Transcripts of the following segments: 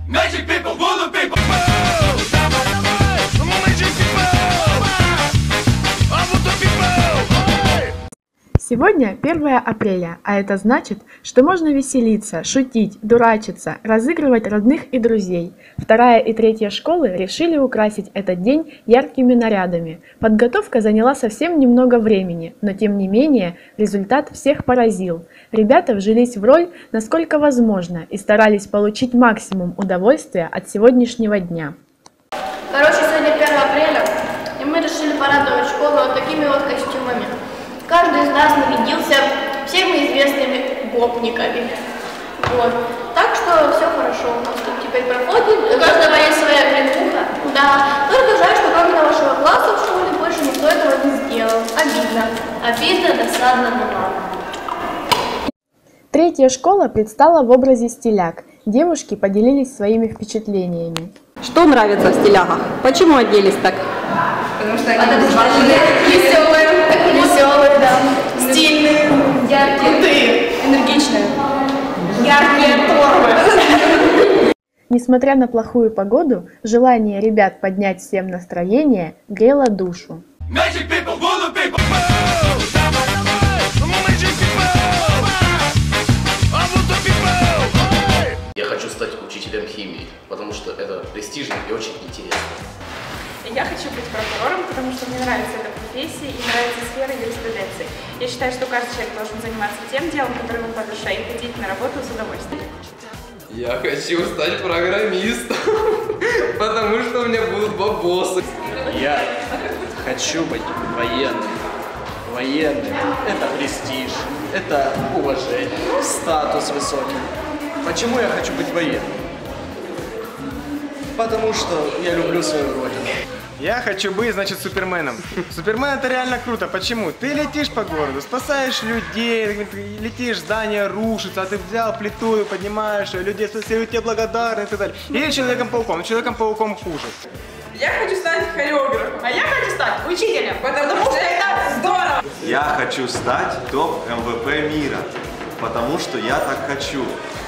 Magic people, voodoo people. Сегодня 1 апреля, а это значит, что можно веселиться, шутить, дурачиться, разыгрывать родных и друзей. 2 и 3 школы решили украсить этот день яркими нарядами. Подготовка заняла совсем немного времени, но тем не менее результат всех поразил. Ребята вжились в роль насколько возможно и старались получить максимум удовольствия от сегодняшнего дня. Сегодня 1 апреля, и мы решили порадовать школу вот такими вот костюмами. Каждый из нас нарядился всем известными гопниками. Вот. Так что все хорошо у нас тут теперь проходит. У каждого есть своя клетуха. Да. Только жаль, что кроме вашего класса в школе больше никто этого не сделал. Обидно. Обидно, досадно, но ладно. 3 школа предстала в образе стиляг. Девушки поделились своими впечатлениями. Что нравится в стилягах? Почему оделись так? Потому что они веселые, да. Стильные, яркие, энергичные, яркие торбы. Несмотря на плохую погоду, желание ребят поднять всем настроение грело душу. Я хочу стать учителем химии, потому что это престижно и очень интересно. Я хочу быть прокурором, потому что мне нравится эта профессия и нравится сфера юриспруденции. Я считаю, что каждый человек должен заниматься тем делом, которое ему по душе, и ходить на работу с удовольствием. Я хочу стать программистом, потому что у меня будут бабосы. Я хочу быть военным. Военным – это престиж, это уважение, статус высокий. Почему я хочу быть военным? Потому что я люблю свою родину. Я хочу быть, значит, Суперменом. Супермен это реально круто. Почему? Ты летишь по городу, спасаешь людей, летишь, здание рушится, а ты взял плиту, поднимаешь, людей все тебе благодарны и так далее. Или Человеком-пауком, но Человеком-пауком хуже. Я хочу стать хореографом, а я хочу стать учителем, потому что это здорово! Я хочу стать топ-МВП мира, потому что я так хочу.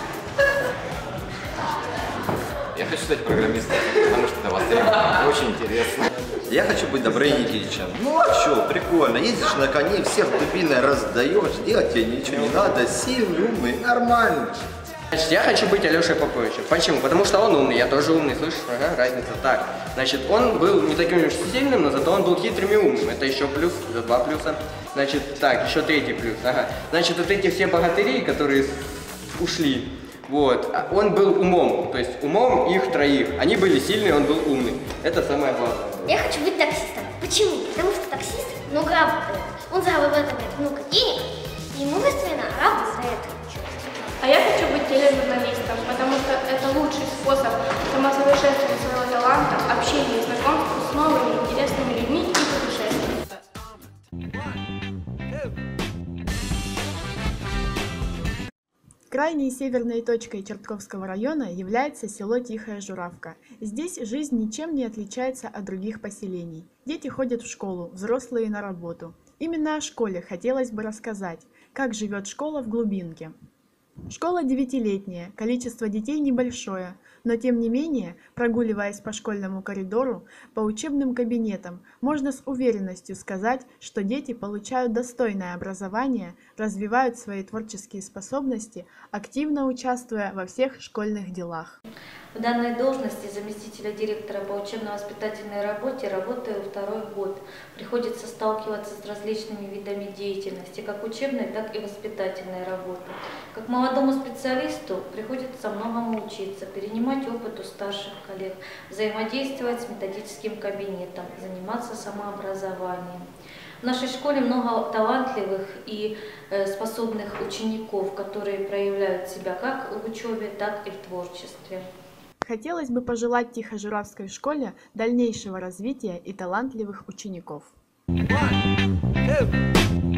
Я хочу стать программистом, потому что это востребовано, очень интересно. Я хочу быть Добрыней Никитичем. Ну а что, прикольно, ездишь на коне, всех дубиной раздаешь, делать тебе ничего не надо, сильный, умный, нормально. Значит, я хочу быть Алешей Поповичем. Почему? Потому что он умный, я тоже умный, слышишь? Ага, разница. Так, значит, он был не таким уж сильным, но зато он был хитрым и умным. Это еще плюс, это 2 плюса. Значит, так, еще 3 плюс. Ага. Значит, вот эти все богатыри, которые ушли, вот, он был умом, то есть умом их 3. Они были сильные, он был умный. Это самое главное. Я хочу быть таксистом. Почему? Потому что таксист много работает. Он зарабатывает много денег и мужественно работает. А я хочу быть тележурналистом, потому что это лучший способ самосовершенствования своего таланта, общения и знакомства с новыми интересными людьми и путешествиями. Крайней северной точкой Чертковского района является село Тихая Журавка. Здесь жизнь ничем не отличается от других поселений. Дети ходят в школу, взрослые на работу. Именно о школе хотелось бы рассказать, как живет школа в глубинке. Школа 9-летняя, количество детей небольшое, но тем не менее, прогуливаясь по школьному коридору, по учебным кабинетам, можно с уверенностью сказать, что дети получают достойное образование, развивают свои творческие способности, активно участвуя во всех школьных делах. В данной должности заместителя директора по учебно-воспитательной работе работаю 2-й год. Приходится сталкиваться с различными видами деятельности, как учебной, так и воспитательной работы. Как молодому специалисту приходится многому учиться, перенимать опыт у старших коллег, взаимодействовать с методическим кабинетом, заниматься самообразованием. В нашей школе много талантливых и способных учеников, которые проявляют себя как в учебе, так и в творчестве. Хотелось бы пожелать Тихожуравской школе дальнейшего развития и талантливых учеников. 1, 2